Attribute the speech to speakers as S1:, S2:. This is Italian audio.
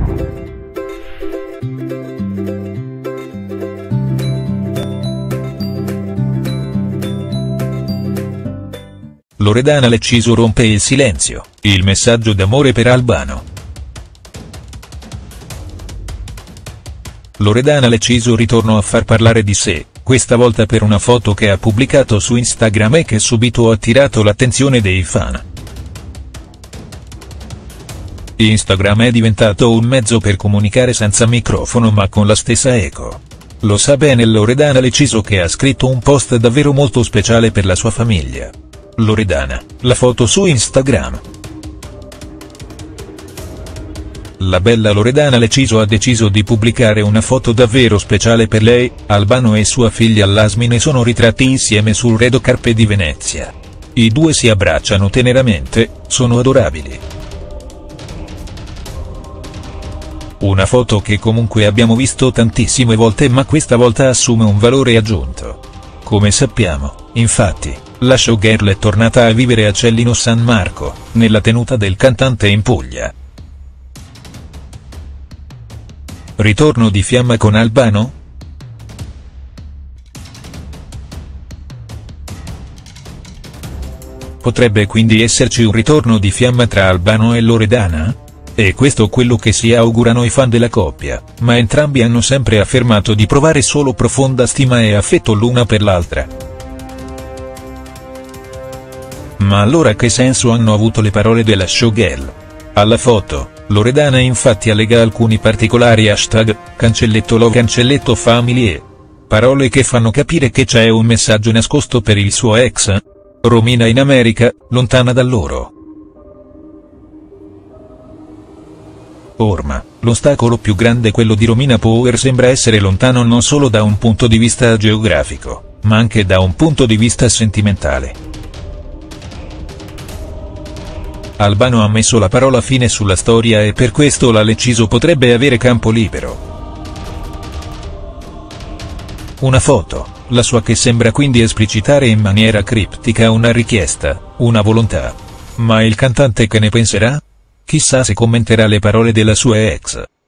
S1: Loredana Lecciso rompe il silenzio, il messaggio d'amore per Albano. Loredana Lecciso ritornò a far parlare di sé, questa volta per una foto che ha pubblicato su Instagram e che subito ha attirato l'attenzione dei fan. Instagram è diventato un mezzo per comunicare senza microfono ma con la stessa eco. Lo sa bene Loredana Lecciso, che ha scritto un post davvero molto speciale per la sua famiglia. Loredana, la foto su Instagram. La bella Loredana Lecciso ha deciso di pubblicare una foto davvero speciale per lei. Albano e sua figlia Lasmine sono ritratti insieme sul Red Carpet di Venezia. I due si abbracciano teneramente, sono adorabili. Una foto che comunque abbiamo visto tantissime volte, ma questa volta assume un valore aggiunto. Come sappiamo, infatti, la showgirl è tornata a vivere a Cellino San Marco, nella tenuta del cantante in Puglia. Ritorno di fiamma con Albano? Potrebbe quindi esserci un ritorno di fiamma tra Albano e Loredana? È questo quello che si augurano i fan della coppia, ma entrambi hanno sempre affermato di provare solo profonda stima e affetto l'una per l'altra. Ma allora che senso hanno avuto le parole della showgirl? Alla foto, Loredana infatti allega alcuni particolari hashtag, cancelletto love cancelletto family e parole che fanno capire che c'è un messaggio nascosto per il suo ex. Romina in America, lontana da loro. Orma, l'ostacolo più grande, quello di Romina Power, sembra essere lontano non solo da un punto di vista geografico, ma anche da un punto di vista sentimentale. Albano ha messo la parola fine sulla storia e per questo la Lecciso potrebbe avere campo libero. Una foto, la sua, che sembra quindi esplicitare in maniera criptica una richiesta, una volontà. Ma il cantante che ne penserà? Chissà se commenterà le parole della sua ex.